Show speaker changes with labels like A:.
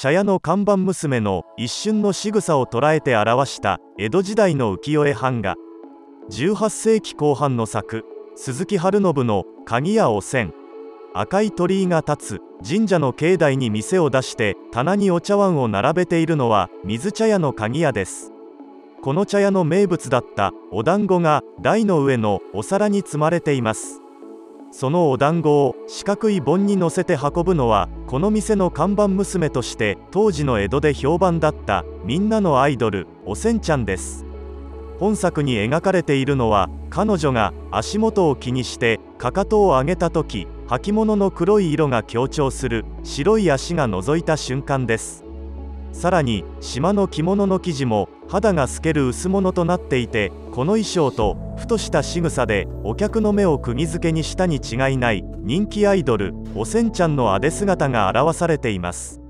A: 茶屋の看板娘の一瞬の仕草を捉えて表した江戸時代の浮世絵版画。18世紀後半の作、鈴木春信の鍵屋おせん。赤い鳥居が立つ神社の境内に店を出して棚にお茶碗を並べているのは水茶屋の鍵屋です。この茶屋の名物だったお団子が台の上のお皿に積まれています。そのお団子を四角い盆に乗せて運ぶのはこの店の看板娘として当時の江戸で評判だったみんなのアイドルおせんちゃんです。本作に描かれているのは彼女が足元を気にしてかかとを上げた時、履物の黒い色が強調する白い足が覗いた瞬間です。さらに島の着物の生地も肌が透ける薄物となっていて、この衣装とふとした仕草でお客の目を釘付けにしたに違いない人気アイドルおせんちゃんのあで姿が表されています。